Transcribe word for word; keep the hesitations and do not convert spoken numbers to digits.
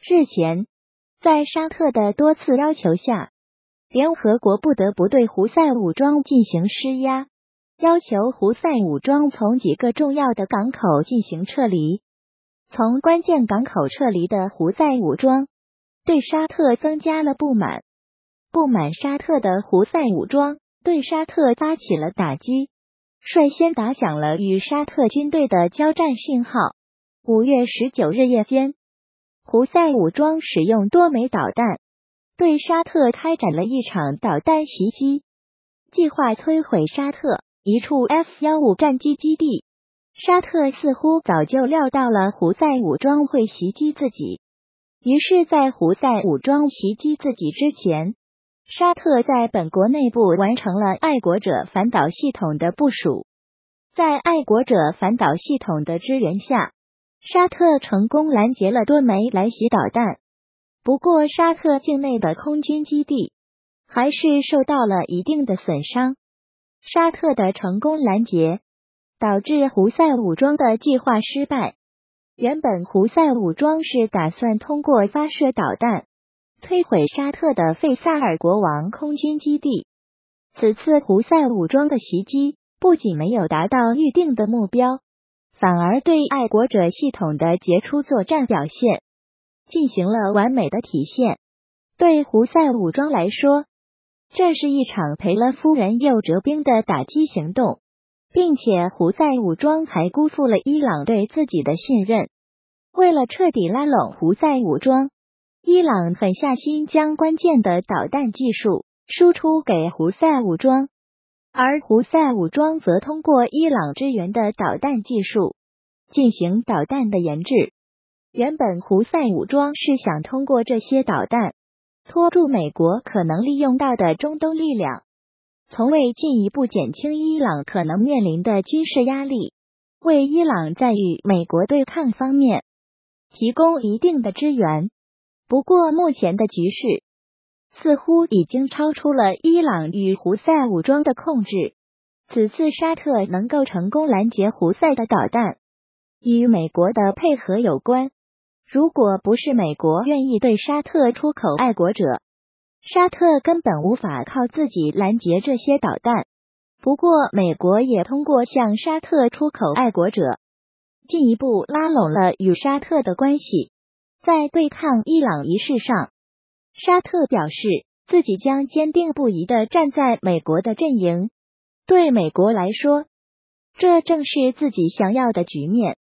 日前，在沙特的多次要求下，联合国不得不对胡塞武装进行施压，要求胡塞武装从几个重要的港口进行撤离。从关键港口撤离的胡塞武装对沙特增加了不满，不满沙特的胡塞武装对沙特发起了打击，率先打响了与沙特军队的交战讯号。五月十九日夜间，胡塞武装使用多枚导弹对沙特开展了一场导弹袭击，计划摧毁沙特一处 F 十五 战机基地。沙特似乎早就料到了胡塞武装会袭击自己，于是在胡塞武装袭击自己之前，沙特在本国内部完成了爱国者反导系统的部署。在爱国者反导系统的支援下，沙特成功拦截了多枚来袭导弹。不过，沙特境内的空军基地还是受到了一定的损伤。沙特的成功拦截导致胡塞武装的计划失败。原本胡塞武装是打算通过发射导弹摧毁沙特的费萨尔国王空军基地。此次胡塞武装的袭击不仅没有达到预定的目标，反而对爱国者系统的杰出作战表现进行了完美的体现。对胡塞武装来说，这是一场赔了夫人又折兵的打击行动，并且胡塞武装还辜负了伊朗对自己的信任。为了彻底拉拢胡塞武装，伊朗狠下心将关键的导弹技术输出给胡塞武装，而胡塞武装则通过伊朗支援的导弹技术进行导弹的研制。原本胡塞武装是想通过这些导弹拖住美国可能利用到的中东力量，从未进一步减轻伊朗可能面临的军事压力，为伊朗在与美国对抗方面提供一定的支援。不过目前的局势似乎已经超出了伊朗与胡塞武装的控制。此次沙特能够成功拦截胡塞的导弹，与美国的配合有关。如果不是美国愿意对沙特出口爱国者，沙特根本无法靠自己拦截这些导弹。不过美国也通过向沙特出口爱国者，进一步拉拢了与沙特的关系。在对抗伊朗一事上，沙特表示自己将坚定不移地站在美国的阵营。对美国来说，这正是自己想要的局面。